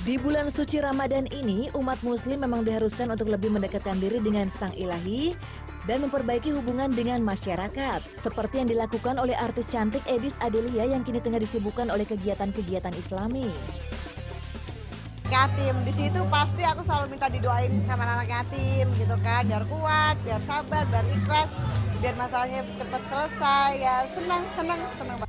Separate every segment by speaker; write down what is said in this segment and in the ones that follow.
Speaker 1: Di bulan suci Ramadan ini, umat muslim memang diharuskan untuk lebih mendekatkan diri dengan Sang Ilahi dan memperbaiki hubungan dengan masyarakat. Seperti yang dilakukan oleh artis cantik Edis Adelia yang kini tengah disibukkan oleh kegiatan-kegiatan Islami.
Speaker 2: Yatim, di situ pasti aku selalu minta didoain sama anak yatim gitu kan, biar kuat, biar sabar, biar ikhlas, biar masalahnya cepat selesai, ya senang banget.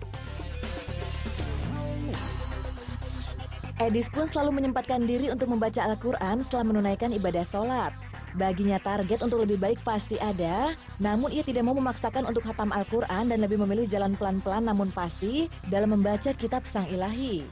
Speaker 1: Edis pun selalu menyempatkan diri untuk membaca Al-Quran setelah menunaikan ibadah sholat. Baginya target untuk lebih baik pasti ada, namun ia tidak mau memaksakan untuk hatam Al-Quran dan lebih memilih jalan pelan-pelan namun pasti dalam membaca kitab Sang Ilahi.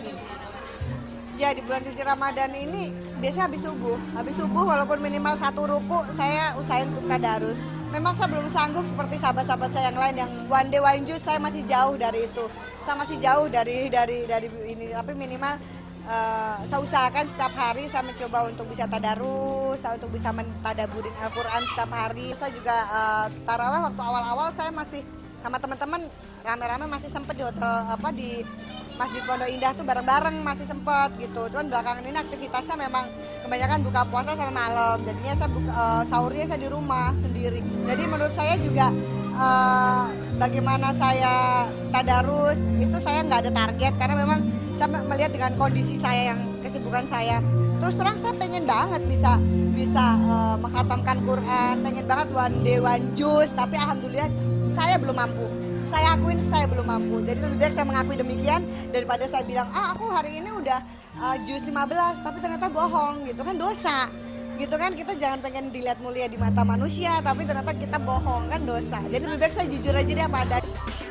Speaker 2: Ya di bulan suci Ramadan ini biasanya habis subuh walaupun minimal 1 ruku saya usahain untuk tadarus. Memang saya belum sanggup seperti sahabat-sahabat saya yang lain yang one day one juice, saya masih jauh dari itu. Saya masih jauh dari ini, tapi minimal saya usahakan setiap hari saya mencoba untuk bisa tadarus, saya untuk bisa mentadaburin Al-Quran setiap hari. Saya juga tarawih waktu awal-awal saya masih sama teman-teman rame-rame masih sempet di hotel di Masjid Pondok Indah tuh bareng-bareng masih sempet gitu. Cuman belakangan ini aktivitasnya memang kebanyakan buka puasa sama malam. Jadinya saya sahurnya saya di rumah sendiri. Jadi menurut saya juga bagaimana saya tadarus itu saya nggak ada target karena memang saya melihat dengan kondisi saya yang kesibukan saya. Terus terang saya pengen banget bisa menghatamkan Quran, pengen banget one day one juice, tapi alhamdulillah saya belum mampu. Saya akuin saya belum mampu, jadi lebih baik saya mengakui demikian daripada saya bilang, aku hari ini udah jus 15, tapi ternyata bohong gitu kan, dosa gitu kan. Kita jangan pengen dilihat mulia di mata manusia, tapi ternyata kita bohong kan dosa. Jadi lebih baik saya jujur aja deh apa adanya.